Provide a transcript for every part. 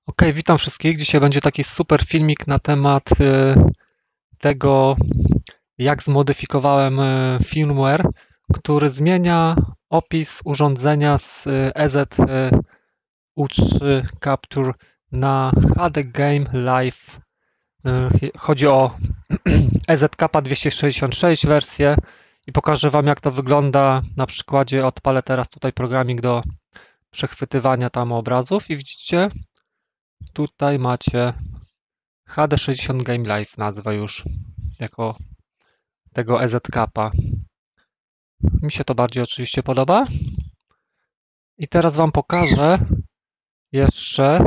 Ok, witam wszystkich. Dzisiaj będzie taki super filmik na temat tego, jak zmodyfikowałem firmware, który zmienia opis urządzenia z EZU3 Capture na HD Game Live. Chodzi o EZCAPA 266 wersję i pokażę Wam, jak to wygląda na przykładzie. Odpalę teraz tutaj programik do przechwytywania tam obrazów i widzicie, tutaj macie HD60 Game Live nazwę już jako tego EZCAPA. Mi się to bardziej oczywiście podoba. I teraz Wam pokażę jeszcze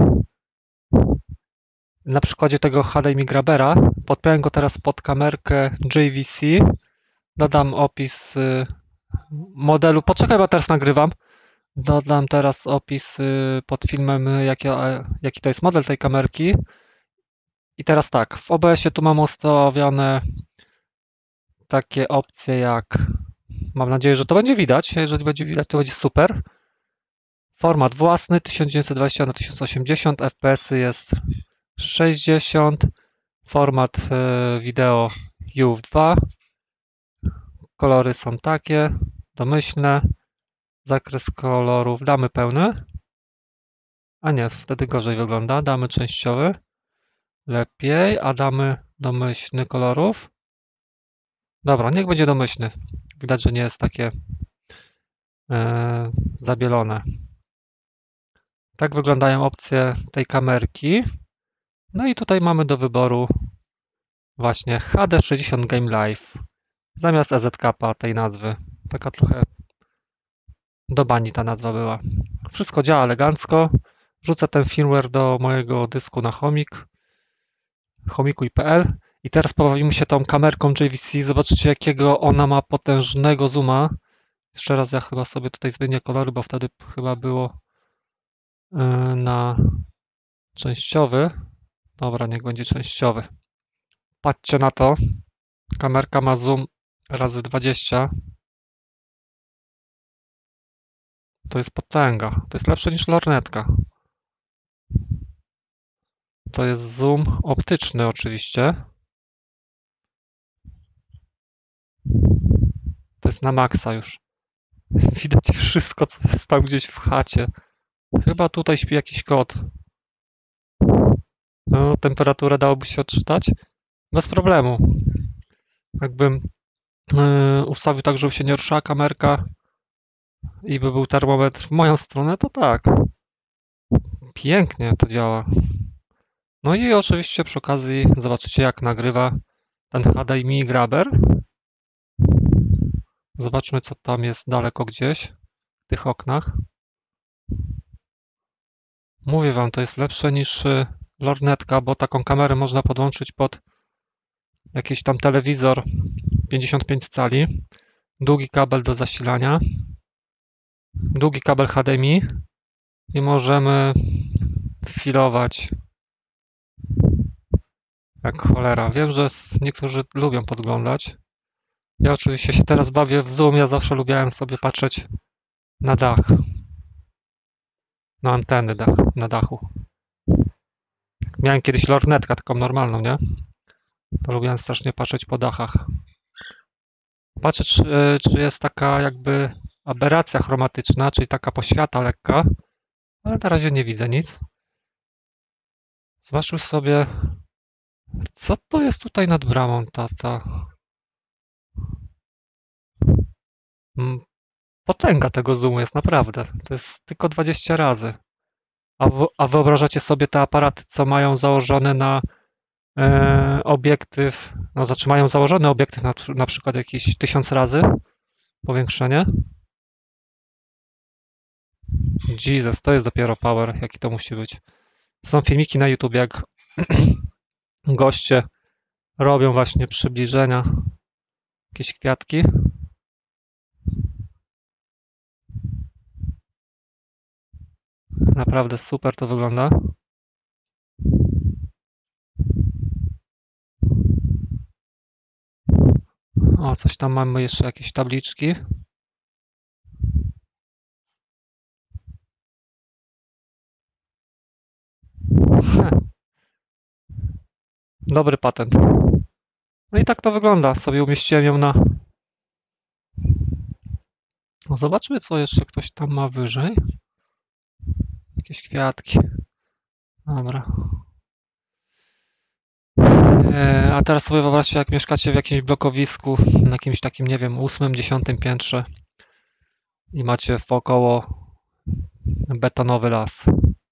na przykładzie tego HDMI Grabera. Podpiąłem go teraz pod kamerkę JVC. Dodam opis modelu. Poczekaj, bo teraz nagrywam. Dodam teraz opis pod filmem, jaki to jest model tej kamerki. I teraz tak, w OBS-ie tu mam ustawione takie opcje jak, mam nadzieję, że to będzie widać. Jeżeli będzie widać, to będzie super. Format własny 1920 na 1080, FPS jest 60, format wideo UF2, kolory są takie, domyślne, zakres kolorów damy pełny, a nie, wtedy gorzej wygląda, damy częściowy, lepiej, a damy domyślny kolorów. Dobra, niech będzie domyślny, widać, że nie jest takie zabielone. Tak wyglądają opcje tej kamerki. No i tutaj mamy do wyboru właśnie HD60 Game Live zamiast EZCAPA tej nazwy. Taka trochę do bani ta nazwa była. Wszystko działa elegancko. Wrzucę ten firmware do mojego dysku na chomikuj.pl i teraz pobawimy się tą kamerką JVC. Zobaczycie, jakiego ona ma potężnego zooma. Jeszcze raz ja chyba sobie tutaj zmienię kolory, bo wtedy chyba było na częściowy. Dobra, niech będzie częściowy. Patrzcie na to. Kamerka ma zoom razy 20. To jest potęga. To jest lepsze niż lornetka. To jest zoom optyczny oczywiście. To jest na maksa już. Widać wszystko, co jest tam gdzieś w chacie. Chyba tutaj śpi jakiś kot. No, temperaturę dałoby się odczytać? Bez problemu. Jakbym ustawił tak, żeby się nie ruszała kamerka i by był termometr w moją stronę, to tak. Pięknie to działa. No i oczywiście przy okazji zobaczycie, jak nagrywa ten HDMI Grabber. Zobaczmy, co tam jest daleko gdzieś w tych oknach. Mówię Wam, to jest lepsze niż lornetka, bo taką kamerę można podłączyć pod jakiś tam telewizor 55 cali, długi kabel do zasilania, długi kabel HDMI i możemy filować jak cholera. Wiem, że niektórzy lubią podglądać. Ja oczywiście się teraz bawię w Zoom, ja zawsze lubiłem sobie patrzeć na dach, na anteny na dachu. Miałem kiedyś lornetkę, taką normalną, nie? To lubiłem strasznie patrzeć po dachach. Patrzę, czy jest taka jakby aberracja chromatyczna, czyli taka poświata lekka, ale na razie nie widzę nic. Zobaczmy sobie, co to jest tutaj nad bramą, potęga tego zoomu jest naprawdę. To jest tylko 20 razy. A wyobrażacie sobie te aparaty, co mają założone na obiektyw, no znaczy mają założony obiektyw na przykład jakieś 1000 razy powiększenie. Jesus, to jest dopiero power, jaki to musi być. Są filmiki na YouTube, jak goście robią właśnie przybliżenia, jakieś kwiatki. Naprawdę super to wygląda. O, coś tam mamy jeszcze, jakieś tabliczki. Dobry patent. No i tak to wygląda. Sobie umieściłem ją na... No zobaczmy, co jeszcze ktoś tam ma wyżej. Jakieś kwiatki. Dobra. A teraz sobie wyobraźcie, jak mieszkacie w jakimś blokowisku, na jakimś takim, nie wiem, 8., 10. piętrze i macie wokoło betonowy las.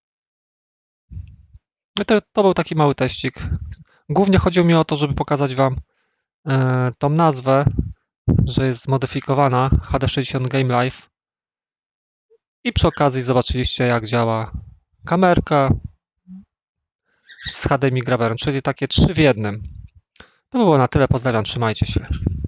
No to był taki mały teścik. Głównie chodziło mi o to, żeby pokazać Wam tą nazwę, że jest zmodyfikowana HD60 Game Live i przy okazji zobaczyliście, jak działa kamerka z HDMI Graberem, czyli takie 3 w 1. To by było na tyle. Pozdrawiam, trzymajcie się.